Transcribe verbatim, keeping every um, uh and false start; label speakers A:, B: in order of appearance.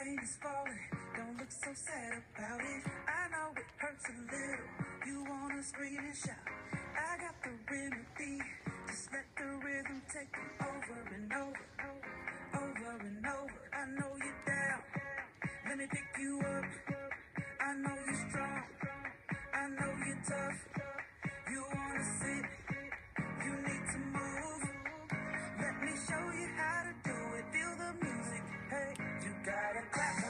A: rain is falling, don't look so sad about it. I know it hurts a little, you wanna scream and shout. I got the remedy, just let the rhythm take you over and over, over and over. I know you're down, let me pick you up. I know you're strong, I know you're tough. You wanna sit, you need to move. Let me show you how to do it, feel the music, hey. You gotta clap